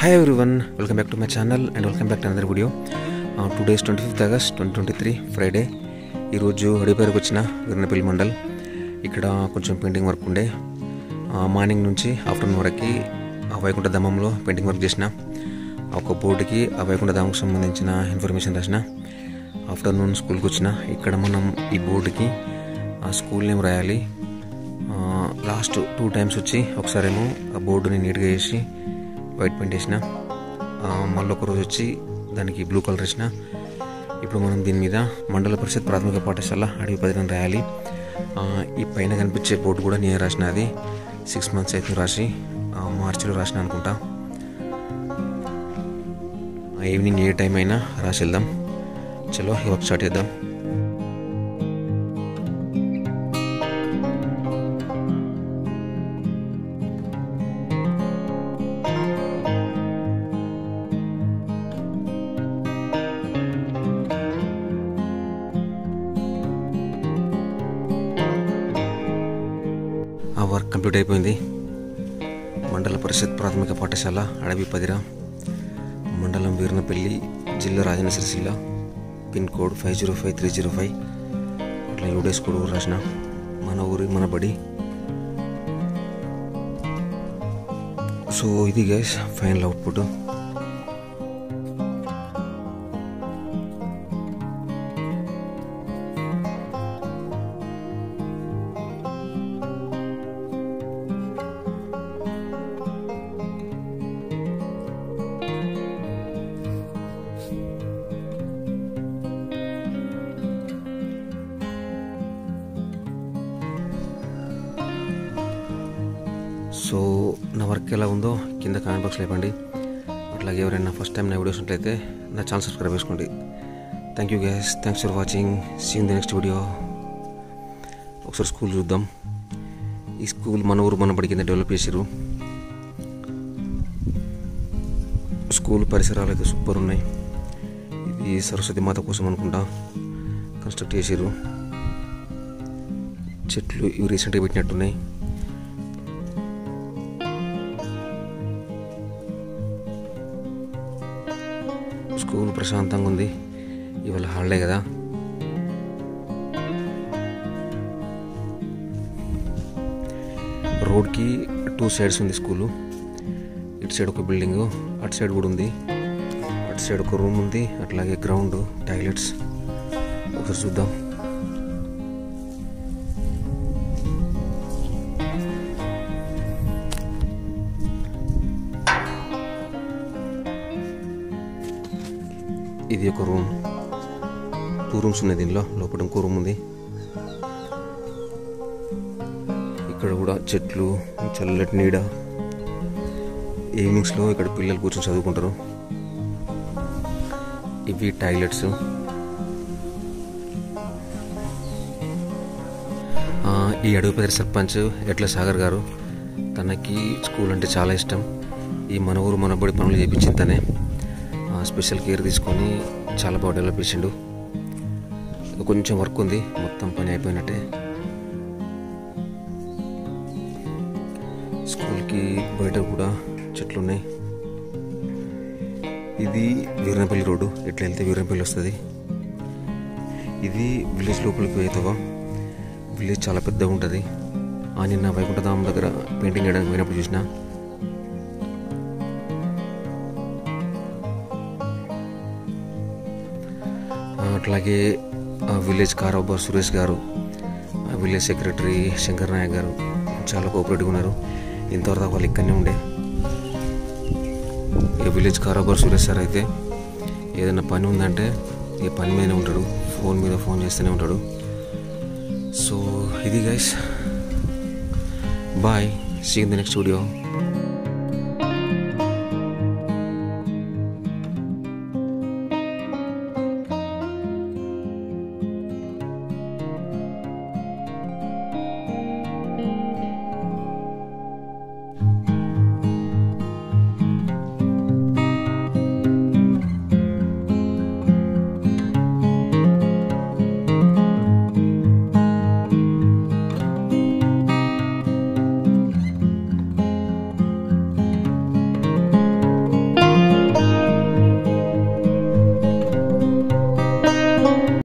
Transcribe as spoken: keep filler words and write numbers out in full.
Hi everyone, welcome back to my channel and welcome back to another video. Uh, today is twenty-fifth August twenty twenty-three Friday. ఈ రోజు అడిపేరుకు వచ్చిన వీరనపల్లి మండల్. ఇక్కడ కొంచెం painting work ఉండే. Morning నుంచి afternoon వరకు ఆ వైకుంఠ ధామంలో పెయింటింగ్ వర్క్ చేసిన. ఒక బోర్డుకి ఆ వైకుంఠ ధామంకి సంబంధించిన ఇన్ఫర్మేషన్ రాసిన. ఆఫ్టర్నూన్ స్కూల్కి వచ్చిన. ఇక్కడ మనం ఈ బోర్డుకి ఆ స్కూల్ నేమ్ రాయాలి. లాస్ట్ టూ టైమ్స్ వచ్చి ఒకసారేమో ఆ బోర్డుని నీట్గా వేసి వైట్ పెయింట్ వేసిన, మళ్ళీ ఒక రోజు వచ్చి దానికి బ్లూ కలర్ వేసిన. ఇప్పుడు మనం దీని మీద మండల పరిషత్ ప్రాథమిక పాఠశాల అడవి పదిని రాయాలి. ఈ పైన కనిపించే బోర్డు కూడా నేను రాసిన. అది సిక్స్ మంత్స్ అయితే రాసి మార్చిలో రాసిన అనుకుంటా. ఈవినింగ్ ఏ టైం అయినా రాసి వెళ్దాం. చలో ఈ వర్క్ స్టార్ట్ చేద్దాం. ఆ వర్క్ కంప్లీట్ అయిపోయింది. మండల పరిషత్ ప్రాథమిక పాఠశాల అడవి పదిరా, మండలం వీరనపల్లి, జిల్లా Rajanna Sircilla, pin code five zero five three zero five. అట్లా యూడేస్ కోడ్ కూడా రాసిన. మన ఊరి మన బడి. సో ఇది గైస్ ఫైనల్ అవుట్పుట్. సో నా వర్క్ ఎలా ఉందో కింద కామెంట్ బాక్స్లో ఇవ్వండి. అట్లాగే ఎవరైనా ఫస్ట్ టైం నా వీడియోస్ ఉన్నట్లయితే నా ఛానల్ సబ్స్క్రైబ్ చేసుకోండి. Thank you guys, thanks for watching. See in the next video. ఒకసారి స్కూల్ చూద్దాం. ఈ స్కూల్ మన ఊరు మన బడి కింద డెవలప్ చేసారు. స్కూల్ పరిసరాలు అయితే సూపర్ ఉన్నాయి. ఇది సరస్వతి మాత కోసం అనుకుంటా కన్స్ట్రక్ట్ చేసారు. చెట్లు ఇవి రీసెంట్గా పెట్టినట్టున్నాయి. స్కూల్ ప్రశాంతంగా ఉంది. ఇవాళ హాలిడే కదా. రోడ్కి టూ సైడ్స్ ఉంది స్కూలు. ఇటు సైడ్ ఒక బిల్డింగు, అటు సైడ్ కూడా ఉంది. అటు సైడ్ ఒక రూమ్ ఉంది. అట్లాగే గ్రౌండ్, టాయిలెట్స్ ఒకసారి చూద్దాం. ఇది ఒక రూమ్. టూ రూమ్స్ ఉన్నాయి దీనిలో. లోపల ఇంకో రూమ్ ఉంది. ఇక్కడ కూడా చెట్లు, చల్లటి నీడ. ఈవినింగ్స్లో ఇక్కడ పిల్లలు కూర్చొని చదువుకుంటారు. ఇవి టాయిలెట్స్. ఈ అడవిపల్లి సర్పంచ్ ఎట్ల సాగర్ గారు. తనకి స్కూల్ అంటే చాలా ఇష్టం. ఈ మన ఊరు మన బడి పనులు చేయించింది తనే. స్పెషల్ కేర్ తీసుకొని చాలా బాగా డెవలప్ చేసిండు. కొంచెం వర్క్ ఉంది, మొత్తం పని అయిపోయినట్టే. స్కూల్కి బయట కూడా చెట్లు ఉన్నాయి. ఇది వీరనపల్లి రోడ్డు. ఎట్లా వెళ్తే వీరనపల్లి వస్తుంది. ఇది విలేజ్ లోపలికి పోయేతవా. విలేజ్ చాలా పెద్దగా ఉంటుంది. ఆ నిన్న వైకుంఠ ధామం దగ్గర పెయింటింగ్ వేయడానికి పోయినప్పుడు చూసిన. అట్లాగే విలేజ్ కారోబార్ సురేష్ గారు, విలేజ్ సెక్రటరీ శంకర్ నాయక్ గారు చాలా కోఆపరేటివ్గా ఉన్నారు. ఇంతవరకు వాళ్ళు ఇక్కడనే ఉండే. ఈ విలేజ్ కారోబార్ సురేష్ సార్ అయితే ఏదైనా పని ఉందంటే ఈ పని మీదనే ఉంటాడు. ఫోన్ మీద ఫోన్ చేస్తూనే ఉంటాడు. సో ఇది guys, bye, see in the next video.